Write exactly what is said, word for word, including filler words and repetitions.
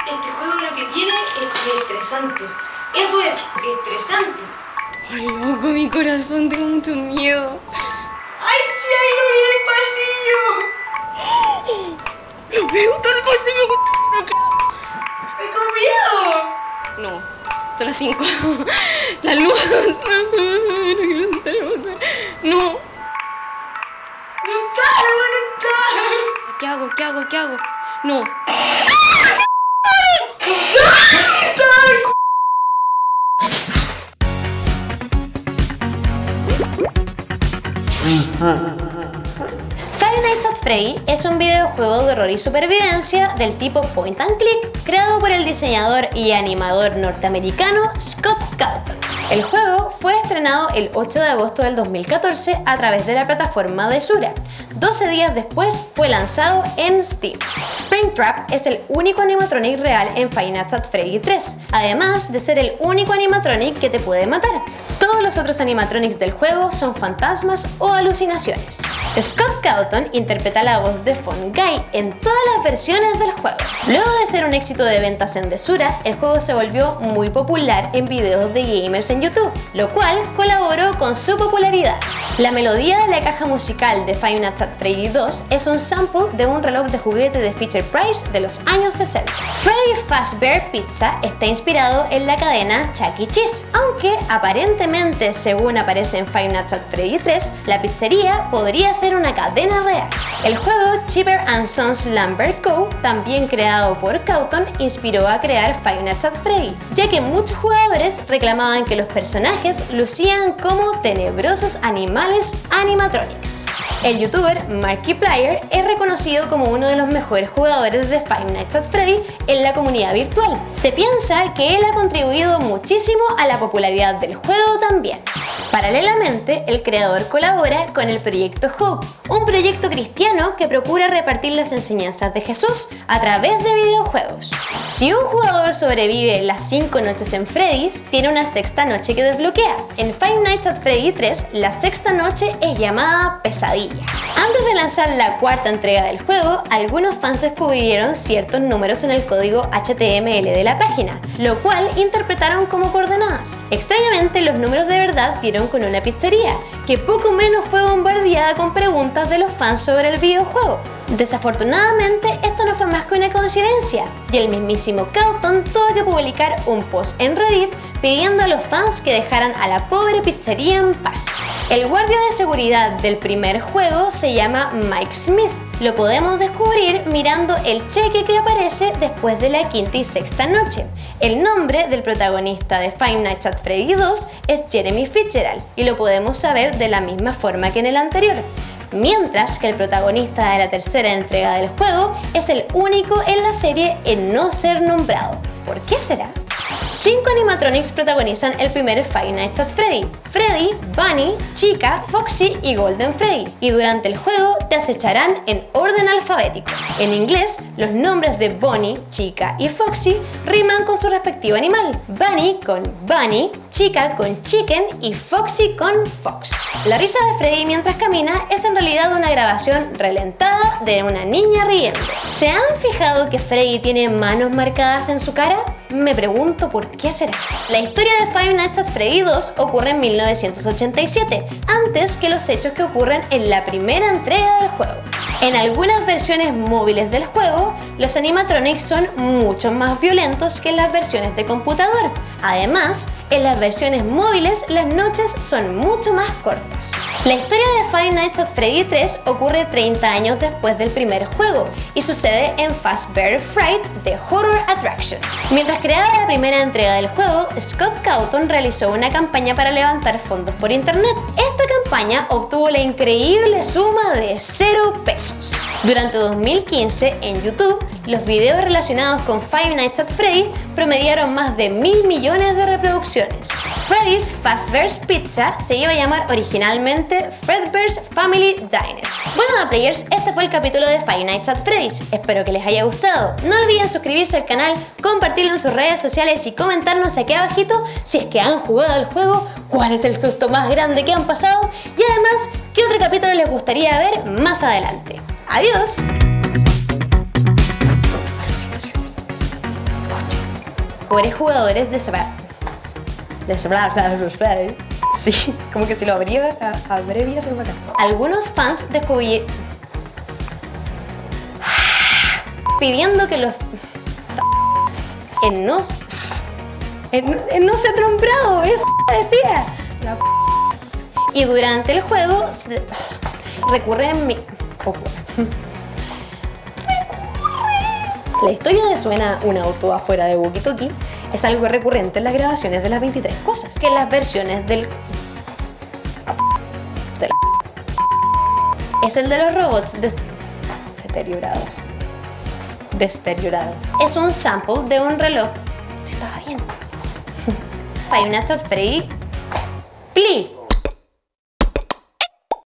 Este juego lo que tiene es que es estresante. Eso es, estresante. Ay, loco, mi corazón, tengo mucho miedo. ¡Ay, sí, ahí lo vi en el pasillo! ¡Lo veo todo el pasillo! ¡Estoy con miedo! No, son las cinco. La luz. No quiero sentar el botón. No. ¡No está, no está! ¿Qué hago? ¿Qué hago? ¿Qué hago? No. Five Nights at Freddy es un videojuego de horror y supervivencia del tipo point and click creado por el diseñador y animador norteamericano Scott Cawthon. El juego fue estrenado el ocho de agosto del dos mil catorce a través de la plataforma de Sura. doce días después fue lanzado en Steam. Springtrap es el único animatronic real en Five Nights at Freddy tres, además de ser el único animatronic que te puede matar. Todos los otros animatronics del juego son fantasmas o alucinaciones. Scott Cawthon interpreta la voz de Phone Guy en todas las versiones del juego. Luego de ser un éxito de ventas en Desura, el juego se volvió muy popular en videos de gamers en YouTube, lo cual colaboró con su popularidad. La melodía de la caja musical de Five Nights at Freddy dos es un sample de un reloj de juguete de Fisher Price de los años sesenta. Freddy Fazbear Pizza está inspirado en la cadena Chuck E. Cheese, aunque aparentemente, según aparece en Five Nights at Freddy tres, la pizzería podría ser una cadena real. El juego Cheaper and Sons Lumber Co., también creado por Cawthon, inspiró a crear Five Nights at Freddy, ya que muchos jugadores reclamaban que los personajes lucían como tenebrosos animales animatronics. El youtuber Markiplier es reconocido como uno de los mejores jugadores de Five Nights at Freddy en la comunidad virtual. Se piensa que él ha contribuido muchísimo a la popularidad del juego también. Paralelamente, el creador colabora con el proyecto Hope, un proyecto cristiano que procura repartir las enseñanzas de Jesús a través de videojuegos. Si un jugador sobrevive las cinco noches en Freddy's, tiene una sexta noche que desbloquea. En Five Nights at Freddy tres, la sexta noche es llamada Pesadilla. Antes de lanzar la cuarta entrega del juego, algunos fans descubrieron ciertos números en el código H T M L de la página, lo cual interpretaron como coordenadas. Extrañamente, los números de verdad dieron con una pizzería, que poco menos fue bombardeada con preguntas de los fans sobre el videojuego. Desafortunadamente, esto no fue más que una coincidencia, y el mismísimo Cawthon tuvo que publicar un post en Reddit pidiendo a los fans que dejaran a la pobre pizzería en paz. El guardia de seguridad del primer juego se llama Mike Smith. Lo podemos descubrir mirando el cheque que aparece después de la quinta y sexta noche. El nombre del protagonista de Five Nights at Freddy dos es Jeremy Fitzgerald, y lo podemos saber de la misma forma que en el anterior. Mientras que el protagonista de la tercera entrega del juego es el único en la serie en no ser nombrado. ¿Por qué será? Cinco animatronics protagonizan el primer Five Nights at Freddy: Freddy, Bunny, Chica, Foxy y Golden Freddy, y durante el juego te acecharán en orden alfabético. En inglés, los nombres de Bunny, Chica y Foxy riman con su respectivo animal: Bunny con Bunny, Chica con Chicken y Foxy con Fox. La risa de Freddy mientras camina es en realidad una grabación relentada de una niña riendo. ¿Se han fijado que Freddy tiene manos marcadas en su cara? Me pregunto por qué será. La historia de Five Nights at Freddy dos ocurre en mil novecientos ochenta y siete, antes que los hechos que ocurren en la primera entrega del juego. En algunas versiones móviles del juego, los animatronics son mucho más violentos que en las versiones de computador. Además, en las versiones móviles las noches son mucho más cortas. La historia de Five Nights at Freddy tres ocurre treinta años después del primer juego y sucede en Fazbear Fright The Horror Attraction. Mientras creaba la primera entrega del juego, Scott Cawthon realizó una campaña para levantar fondos por internet. Esta campaña obtuvo la increíble suma de cero pesos. Durante dos mil quince, en YouTube, los videos relacionados con Five Nights at Freddy promediaron más de mil millones de reproducciones. Freddy's Fazbear's Pizza se iba a llamar originalmente Fredbear's Family Diner. Bueno, players, este fue el capítulo de Five Nights at Freddy's. Espero que les haya gustado. No olviden suscribirse al canal, compartirlo en sus redes sociales y comentarnos aquí abajito si es que han jugado el juego, cuál es el susto más grande que han pasado y además qué otro capítulo les gustaría ver más adelante. ¡Adiós! pobres jugadores de Smash. De Smash, sí, como que si lo abría, abrevia se lo acá. Algunos fans descubrieron pidiendo que los en no en, en no ser nombrado, eso decía. La y durante el juego se, recurre en mi oh, la historia de suena un auto afuera de Walkie Talkie es algo recurrente en las grabaciones de las veintitrés cosas, que en las versiones del, del es el de los robots de, deteriorados. Deteriorados. Es un sample de un reloj. Estaba bien. Five Nights at Freddy. Pli.